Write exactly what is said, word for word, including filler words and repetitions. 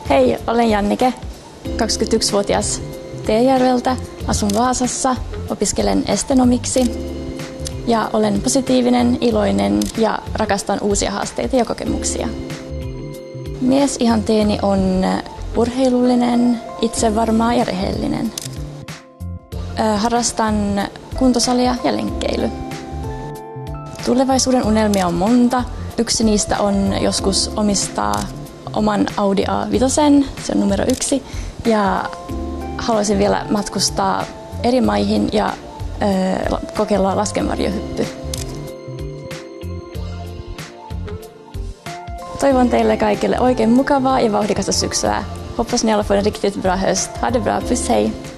Hei, olen Jannike, kaksikymmentäyksivuotias Teejärveltä, asun Vaasassa, opiskelen estenomiksi ja olen positiivinen, iloinen ja rakastan uusia haasteita ja kokemuksia. Miesihanteeni on urheilullinen, itsevarma ja rehellinen. Harrastan kuntosalia ja lenkkeily. Tulevaisuuden unelmia on monta. Yksi niistä on joskus omistaa oman Audi A viisi, se on numero yksi. Ja haluaisin vielä matkustaa eri maihin ja ö, kokeilla laskenvarjohyppy. Toivon teille kaikille oikein mukavaa ja vauhdikasta syksyä. Hoppas ni alla får en riktigt bra höst. Ha det bra, puss hej!